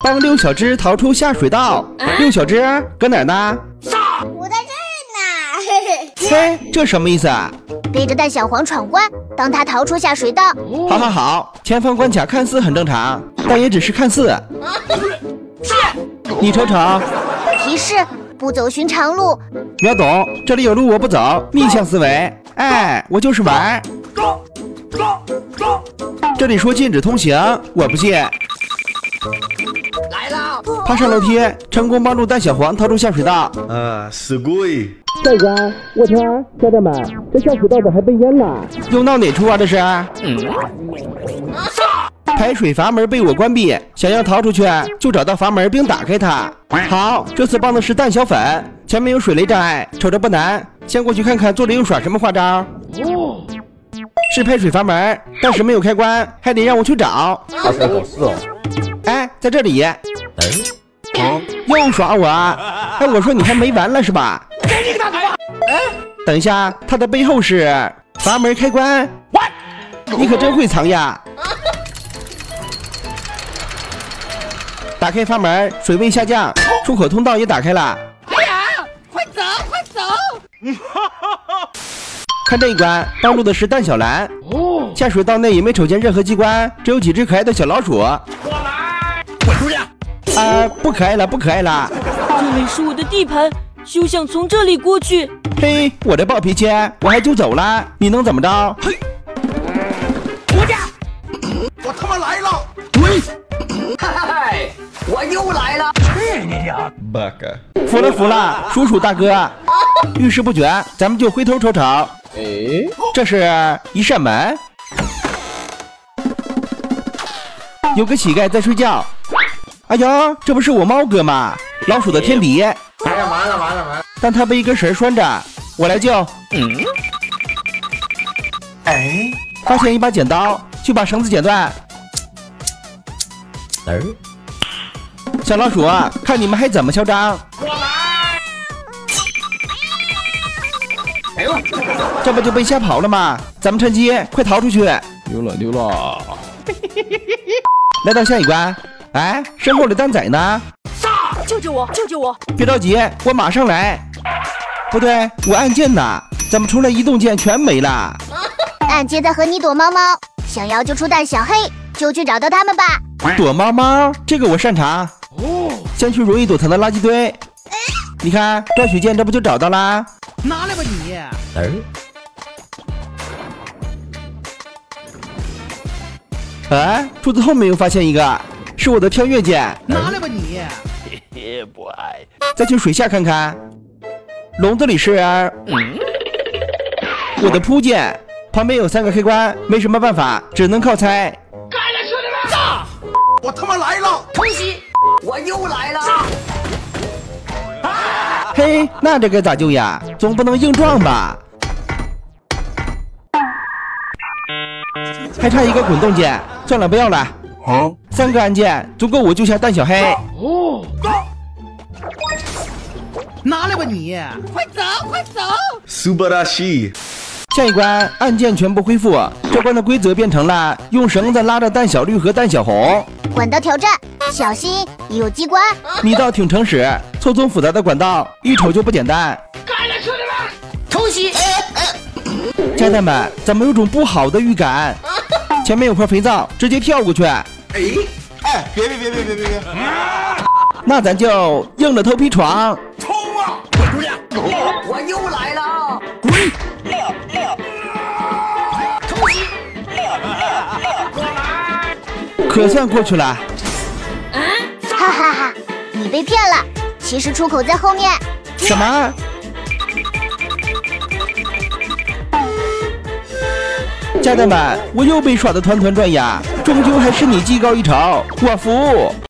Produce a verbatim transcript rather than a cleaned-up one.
帮六小只逃出下水道。六小只搁哪儿呢？ 我在这儿呢。 嘿，这什么意思啊？ 背着蛋小黄闯关，帮他逃出下水道。 好好好，前方关卡看似很正常，但也只是看似。你瞅瞅， 提示：不走寻常路。 秒懂，这里有路我不走，逆向思维。哎，我就是玩。这里说禁止通行，我不信。 来了， 爬上楼梯，成功帮助蛋小黄逃出下水道。 啊，すごい。 下一关，我天，家人们，这下水道怎么还被淹了？又闹哪出啊？这是？嗯。排水阀门被我关闭，想要逃出去，就找到阀门并打开它。好，这次帮的是蛋小粉，前面有水雷障碍，瞅着不难，先过去看看作者又耍什么花招。哦，是排水阀门，但是没有开关，还得让我去找。 他才搞事哦！ 哎，在这里。哎，又耍我！哎，我说你还没完了是吧？ 给你个大嘴巴！ 哎，等一下，它的背后是阀门开关。你可真会藏呀！打开阀门，水位下降，出口通道也打开了。 哎呀，快走，快走！ 看这一关，帮助的是蛋小蓝。哦，下水道内也没瞅见任何机关，只有几只可爱的小老鼠。 我来，滚出去！ 啊，不可爱了，不可爱了。 这里是我的地盘，休想从这里过去。 嘿，我这暴脾气，我还就走了，你能怎么着？嘿， 回家！我他妈来了！ 喂！ 嗨，我又来了！去你的！ バカ。 服了服了，叔叔大哥。遇事不决，咱们就回头瞅瞅。 哎， 这是一扇门，有个乞丐在睡觉。哎呀，这不是我猫哥吗？老鼠的天敌。 哎呀完了完了完了！ 但他被一根绳拴着，我来救。嗯。 哎， 发现一把剪刀，去把绳子剪断。 儿， 小老鼠，看你们还怎么嚣张！ 我来！哎呦， 这不就被吓跑了吗？咱们趁机快逃出去！ 溜了溜了！ 来到下一关，哎，身后的蛋仔呢？ 救救我！救救我！ 别着急，我马上来。不对，我按键呢，怎么出来移动键全没了？ 按键在和你躲猫猫，想要救出蛋小黑，就去找到他们吧。 躲猫猫，这个我擅长。哦，先去容易躲藏的垃圾堆。你看，转取键这不就找到啦？ 拿来吧你！ 儿， 哎，柱子后面又发现一个，是我的跳跃键。 拿来吧你！ 也不爱。 再去水下看看，笼子里是、嗯、我的铺键，旁边有三个开关，没什么办法，只能靠猜。 干了兄弟们！炸！我他妈来了！ 偷袭！ 我又来了！ 嘿，那这该咋救呀？总不能硬撞吧？还差一个滚动键，算了，不要了。好，三个按键足够我救下蛋小黑。 哦，拿来吧你！快走，快走！ 素晴らしい。 下一关按键全部恢复，这关的规则变成了用绳子拉着蛋小绿和蛋小红。 管道挑战，小心有机关。 你倒挺诚实，错综复杂的管道，一瞅就不简单。 干了兄弟们！ 偷袭！ 家人们，怎么有种不好的预感？前面有块肥皂，直接跳过去。哎哎，别别别别别别别！ 那咱就硬着头皮闯。 冲啊！滚出去！我又来了！滚！偷袭！ 可算过去了。 哈哈哈，你被骗了，其实出口在后面。 什么？家人们，我又被耍得团团转呀，终究还是你技高一筹，我服。